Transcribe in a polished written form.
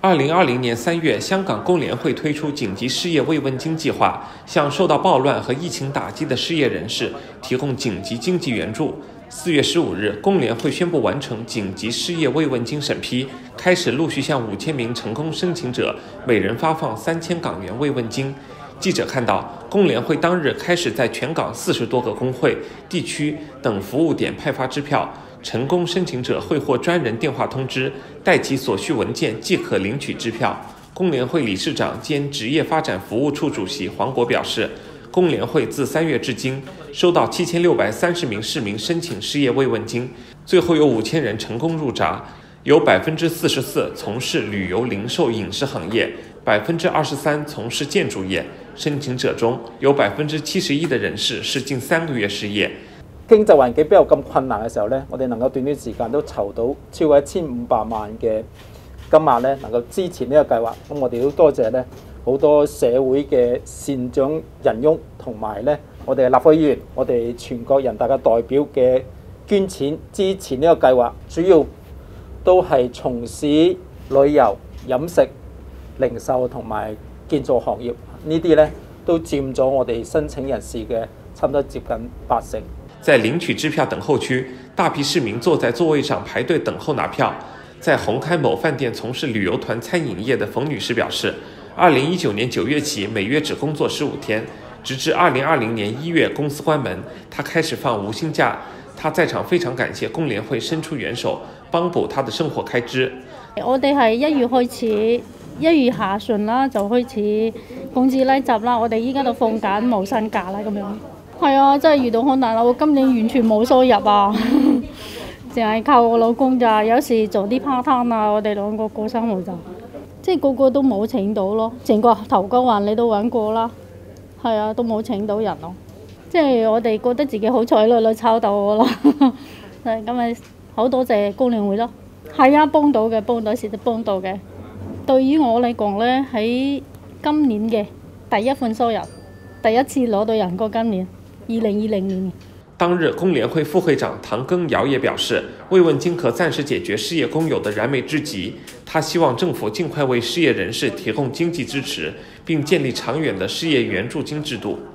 2020年3月，香港工联会推出紧急失业慰问金计划，向受到暴乱和疫情打击的失业人士提供紧急经济援助。4月15日，工联会宣布完成紧急失业慰问金审批，开始陆续向5000名成功申请者每人发放3000港元慰问金。记者看到，工联会当日开始在全港40多个工会、地区等服务点派发支票，成功申请者会获专人电话通知，带齐所需文件即可领取支票。工联会理事长兼职业发展服务处主席黄国表示，工联会自3月至今收到7630名市民申请失业慰问金，最后有5000人成功入闸，有44%从事旅游、零售、影视行业，23%从事建筑业。申請者中有71%的人士是近3個月失業。 經濟環境比較咁困難嘅時候呢，我哋能夠短時間都籌到超過1500萬嘅金額呢，能夠支持呢個計劃。咁我哋都多謝呢好多社會嘅善長仁翁，同埋呢我哋立法議員、我哋全國人大嘅代表嘅捐錢支持呢個計劃。主要都係從事旅遊、飲食、零售同埋建造行業，呢啲呢都佔咗我哋申請人士嘅差唔多接近80%。 在領取支票等候區，大批市民坐在座位上排隊等候拿票。在紅磡某飯店從事旅遊團餐飲業的馮女士表示，2019年9月起每月只工作15天，直至2020年1月公司關門，她開始放無薪假。她在場非常感謝工聯會伸出援手，幫補她的生活開支。 我哋係1月開始，1月下旬啦就開始工資拉閘啦，我哋依家都放緊無薪假啦咁樣。係啊，真係遇到好難啦！我今年完全冇收入啊，淨係靠我老公咋，有時做啲 part time 啊，我哋兩個過生活咋，即係個個都冇請到咯。成個頭家環你都揾過啦，係啊，都冇請到人咯。即係我哋覺得自己好彩啦，炒到我啦。咁咪好多謝工聯會咯。係啊，幫到嘅，幫到時就幫到嘅。對於我嚟講呢，喺今年嘅第一份收入，第一次攞到人工，今年2020年。 當日，工聯會副會長唐庚堯也表示，慰問金可暫時解決失業工友的燃眉之急。他希望政府盡快為失業人士提供經濟支持，並建立長遠的失業援助金制度。